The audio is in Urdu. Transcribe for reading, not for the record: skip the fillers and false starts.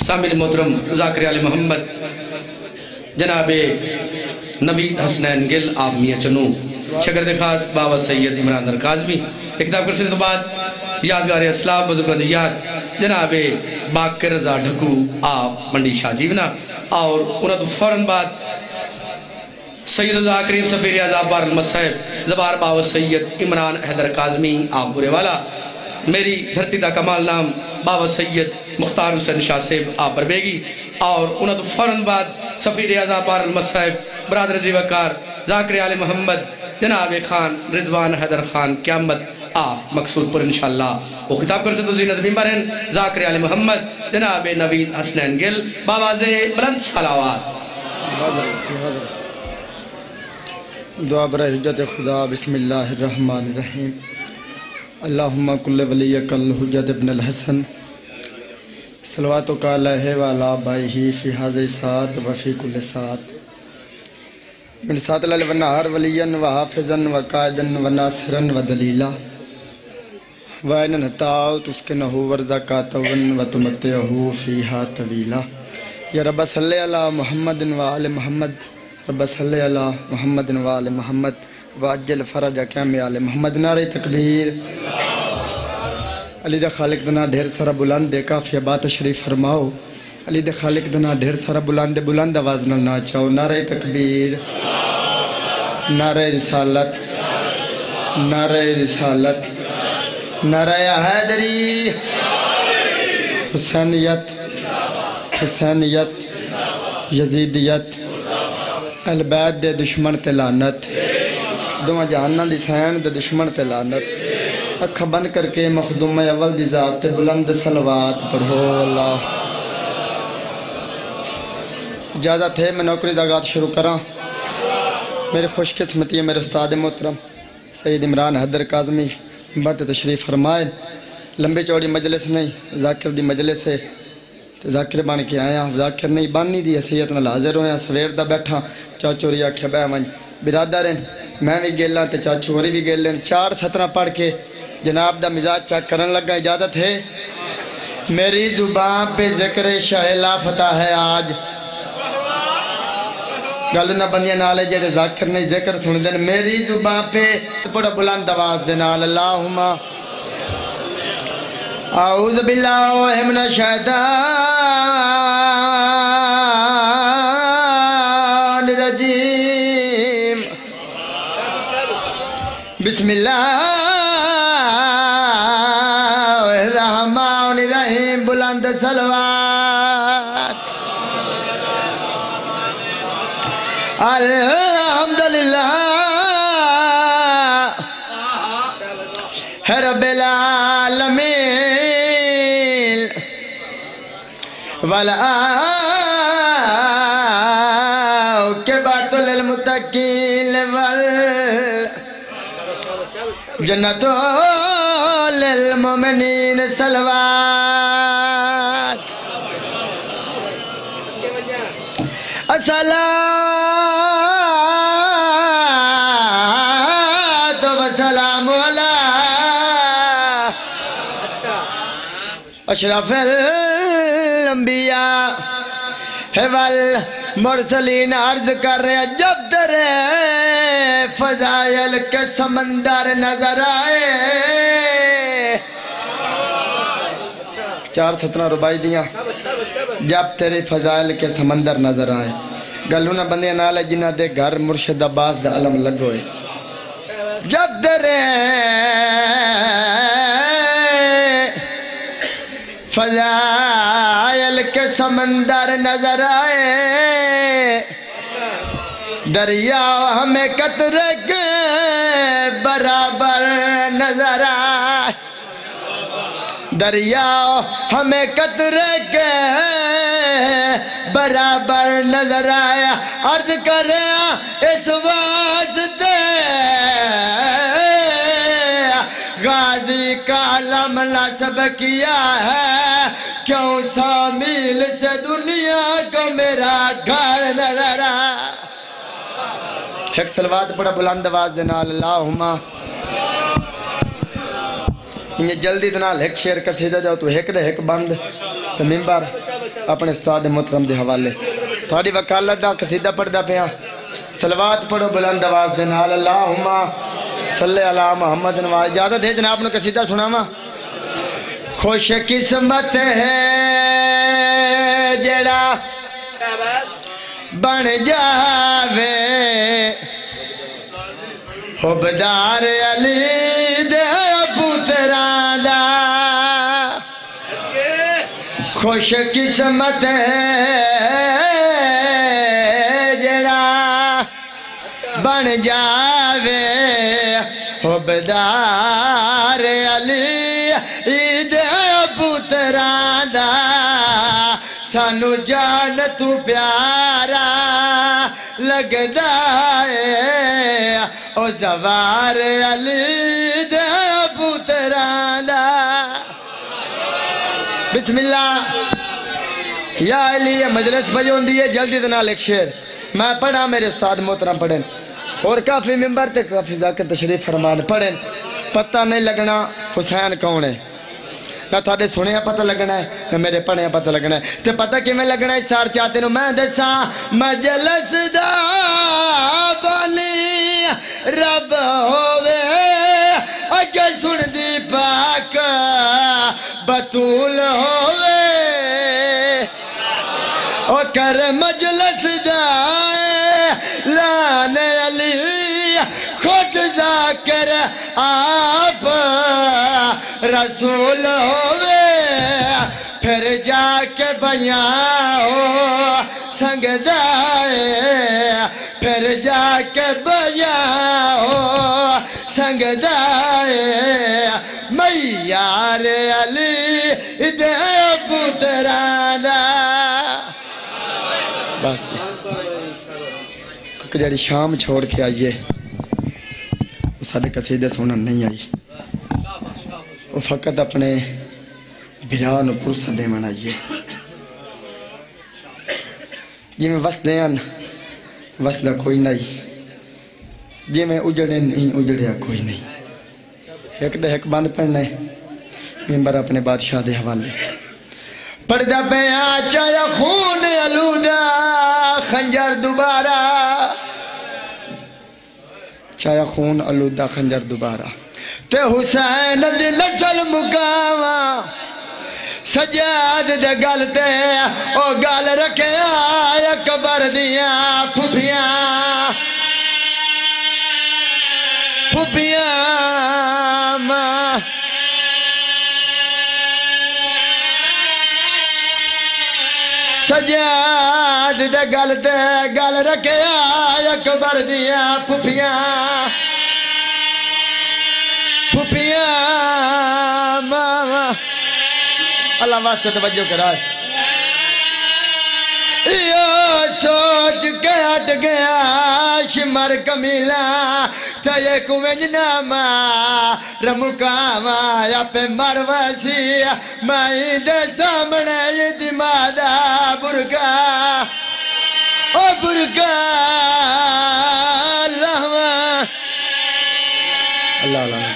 سامعین محترم ذاکر آل محمد جناب نوید حسنین گل آپ میاں چنو شاگرد خاص بابا سید عمران در کاظمی اختتام کرنے تو بعد یادگار اسلام بزرگان یاد جناب باقر رضا ڈھکو آپ منڈی شاہ جیونا اور انہوں تو فوراً بعد سید ذاکرین سفیر اعظم بار المصحف زبار بابا سید عمران حیدر کاظمی آپ برے والا میری دھرتی دا کمال نام بابا سید مختار حسین شاہ صاحب آپ پر بیگی اور انہوں تو فوراً بعد سفیر اعظم بار المصحف برادر عزیز وقار ذاکر آل محمد جناب خان رضوان حیدر خان قیامت آپ مقصود پر انشاءاللہ وہ خطاب کر سے تو زینت بیمار ہیں ذاکر آل محمد جناب نوید حسنین گل باباز بلند صلوات دعا برای حجت خدا بسم اللہ الرحمن الرحیم اللہم کل ولیک الحجت ابن الحسن صلواتک علیہ وعلا آبائہ فی حاضر سات وفی کل سات من سات اللہ ونہار ولین وحافظن وقائدن وناصرن ودلیلہ وَإِنَّ نَتَاؤ تُسْكِنَهُ وَرْزَقَاتَوًا وَتُمَتِّعُهُ فِيهَا طَوِيلًا یا رب صلی علی محمد وآل محمد رب صلی علی محمد وآل محمد وعجل فرج قیام آل محمد نعرہ تکبیر علی دے خالق دنا ڈھیر سارا بلند دے کافی بات تشریف فرماؤ علی دے خالق دنا ڈھیر سارا بلند آواز نہ ناچاؤ نعرہ تکبیر نعرہ رسالت نعرہ رسالت نعرہ حیدری حسینیت حسینیت یزیدیت اہل بیت دے دشمن تے لعنت دونوں جہانہ دی سین دے دشمن تے لعنت اکھا بند کر کے مخدوم اول دی ذات تے بلند صلوات پڑھو اللہ اجازت ہے میں نوکری دا گات شروع کراں میری خوش قسمتی ہے میرے استاد محترم سید عمران حیدر کاظمی بات تشریف فرمائے لمبے چوڑی مجلس نہیں ذاکر دی مجلس ہے ذاکر بان کے آیا ذاکر نہیں بانی دی حیثیت نال حاضر ہویا سویر دا بیٹھا چاچو ریا کھا بے من برادر ہیں میں بھی گیلاں تے چاچو ہوری بھی گیلیں 4 سطرہ پڑھ کے جناب دا مزاج چاک کرن لگا اجازت ہے میری زبان پہ ذکر شاہ لافتہ ہے آج گلو نہ بندیاں نالے جڑے ذاکر نہیں ذکر سن دیں میری زبان پہ بڑا بلند آواز دے نال اللہم اعوذ باللہ من الشیطان الرجیم بسم اللہ الرحمن الرحیم بلند صلوات الحمدللہ رب العالمین والعاقبۃ للمتقین والجنۃ للمؤمنین صلوات الصلاۃ والسلام علی اشرف الانبیاء والمرسلین عرض کر رہے جب تیرے فضائل کے سمندر نظر آئے 4 سطرہ ربائی دیاں جب تیرے فضائل کے سمندر نظر آئے گلو نہ بندے نالے جنہ دے گھر مرشد عباس دا علم لگوئے جب تیرے فضائل کے سمندر نظر آئے دریا ہمیں قطرے کے برابر نظر آئے دریا ہمیں قطرے کے برابر نظر آیا عرض کرے اس واسطے غازی کا علم نصب کیا ہے کیوں 100 میل سے دنیا کو میرا گھر نظر آیا ایک صلوات پڑا بلند آواز دینا اللہم انہیں جلدی دنال ایک شیر قصیدہ جاؤ تو ایک دے ایک بند تو ممبر اپنے استاد محترم دے حوالے تھوڑی وکالت دا قصیدہ پڑھ دا پیا صلوات پڑھو بلند آواز دے نال اللہم صلی اللہ محمد نواز اجازت ہے جناب نے قصیدہ سنا ما خوش قسمت ہے جڑا بن جاوے حبدار علی دے پتران دا خوش قسمت ہے جڑا بن جاوے حبدار علی دے پتران دا سانو جان تو پیارا لگدا ہے او زوار علی دے پتران دا بسم اللہ یا علی مجلس بجون دیئے جلدی دنا ایک شیر میں پڑھا میرے استاد محترم پڑھیں اور کافی ممبر تے کافی ذاکر تشریف فرمان پڑھیں پتہ نہیں لگنا حسین کون ہے نہ تھوڑے سنے پتہ لگنا ہے نہ میرے پڑھے پتہ لگنا ہے تے پتہ کہ میں لگنا ہے سار چاہتے نو میں دسا مجلس دا بانی رب ہووے اگے سن دی پاک بطول ہووے او کر مجلس دا لان علی خود ذاکر آپ رسول ہووے پھر جا کے بیاں ہو سنگ دائے پھر جا کے بیاں ہو سنگ دائے میار علی دے پترانا بس کیونکہ جڑی شام چھوڑ کے آئیے وہ سارے قصیدے سنن نہیں آئی وہ فقط اپنے بھران و پرسہ دے من آئیے جی میں وس دیان وس دا کوئی نہیں جی میں اجڑے نہیں اجڑیا کوئی نہیں ایک دے ایک بند پڑھنا ہے ممبر اپنے بادشاہ دے حوالے پردہ پہ آچایا خون علودہ خنجر دوبارہ چایا خون علودہ خنجر دوبارہ تے حسین دی نسل مقاما سجاد دے گل تے او گل رکھے آیا قبر دیاں پھپیاں ماں سجاد دے گل تے گل رکھے آیا قبر دیاں پھپیاں ماں اللہ واسطے توجہ کرائے یہ سوچ کے ہٹ گیا شمر کمیلا تا یہ کوئنج ناما رمکاما یا پہ مروسی میں دے سامنے یہ دمادہ برکا او برکا اللہ اللہ